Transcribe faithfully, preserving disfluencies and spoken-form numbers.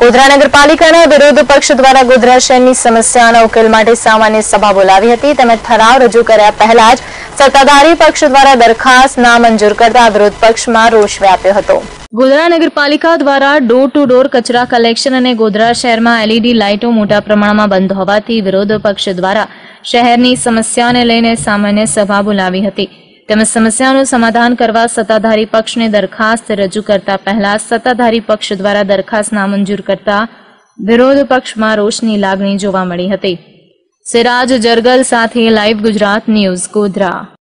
ગોધરા નગરપાલિકાના વિરોધ પક્ષ દ્વારા ગોધરા શહેરની સમસ્યાના ઉકેલ માટે સામાન્ય સભા બોલાવી હતી તેમજ ઠરાવ રજૂ કર્યા પહેલા જ સત્તાધારી પક્ષ દ્વારા દરખાસ્ત નામંજૂર કરતા વિરોધ પક્ષમાં રોષ વ્યાપ્યો હતો। ગોધરા નગરપાલિકા દ્વારા ડોર ટુ ડોર કચરા કલેક્શન અને ગોધરા શહેરમાં એલઈડી લાઇટો મોટા પ્રમાણમાં બંધ હોવાથી વિરોધ પક્ષ દ્વારા શહેરની સમસ્યાને લઈને સામાન્ય સભા બોલાવી હતી તેમજ સમસ્યાનું સમાધાન કરવા સત્તાધારી પક્ષને દરખાસ્ત રજૂ કરતા પહેલા સત્તાધારી પક્ષ દ્વારા દરખાસ્ત નામંજૂર કરતા વિરોધ પક્ષમાં રોષની લાગણી જોવા મળી હતી। સિરાજ જરગલ સાથે લાઈવ ગુજરાત ન્યૂઝ ગોધરા।